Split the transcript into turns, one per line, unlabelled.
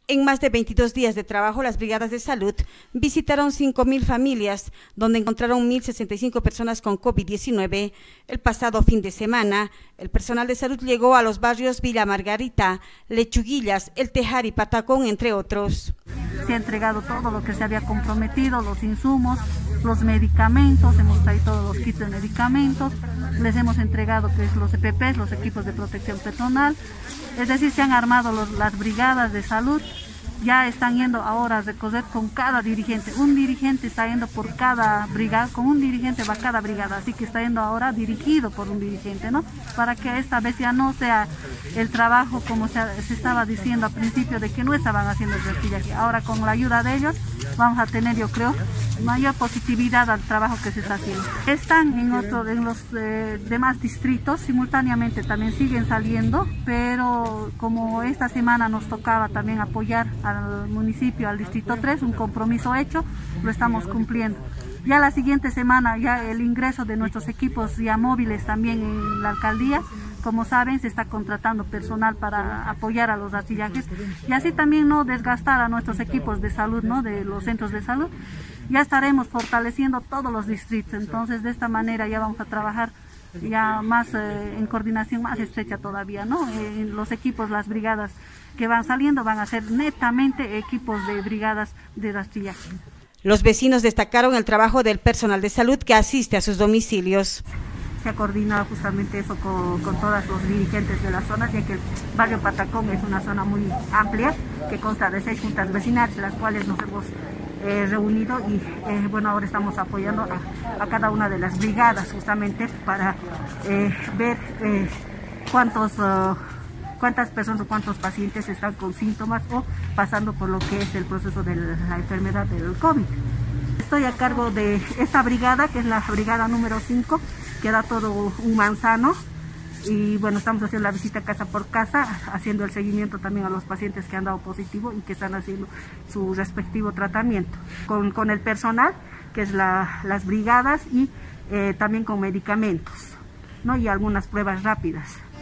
En más de 22 días de trabajo, las brigadas de salud visitaron 5.000 familias, donde encontraron 1.065 personas con COVID-19. El pasado fin de semana, el personal de salud llegó a los barrios Villa Margarita, Lechuguillas, El Tejar y Patacón, entre otros.
Se ha entregado todo lo que se había comprometido, los insumos, los medicamentos, hemos traído todos los kits de medicamentos, les hemos entregado que es los EPPs, los equipos de protección personal, es decir, se han armado las brigadas de salud, ya están yendo ahora a recorrer con cada dirigente, un dirigente está yendo por cada brigada, con un dirigente va cada brigada, así que está yendo ahora dirigido por un dirigente, ¿no? Para que esta vez ya no sea el trabajo como se estaba diciendo al principio de que no estaban haciendo el restillaje. Ahora con la ayuda de ellos vamos a tener, yo creo, mayor positividad al trabajo que se está haciendo. Están en los demás distritos, simultáneamente también siguen saliendo, pero como esta semana nos tocaba también apoyar al municipio, al distrito 3, un compromiso hecho, lo estamos cumpliendo. Ya la siguiente semana, ya el ingreso de nuestros equipos ya móviles también en la alcaldía, como saben, se está contratando personal para apoyar a los rastrillajes y así también no desgastar a nuestros equipos de salud, ¿no? De los centros de salud. Ya estaremos fortaleciendo todos los distritos, entonces de esta manera ya vamos a trabajar ya más en coordinación más estrecha todavía, ¿no? Los equipos, las brigadas que van saliendo van a ser netamente equipos de brigadas de rastrillaje.
Los vecinos destacaron el trabajo del personal de salud que asiste a sus domicilios.
Se ha coordinado justamente eso con todos los dirigentes de las zonas, ya que el barrio Patacón es una zona muy amplia que consta de 6 juntas vecinales, las cuales nos hemos reunido y bueno, ahora estamos apoyando a cada una de las brigadas justamente para ver cuántas personas o cuántos pacientes están con síntomas o pasando por lo que es el proceso de la enfermedad del COVID. Estoy a cargo de esta brigada, que es la brigada número 5, que da todo un manzano. Y bueno, estamos haciendo la visita casa por casa, haciendo el seguimiento también a los pacientes que han dado positivo y que están haciendo su respectivo tratamiento. Con el personal, que es las brigadas y también con medicamentos, ¿no? Y algunas pruebas rápidas.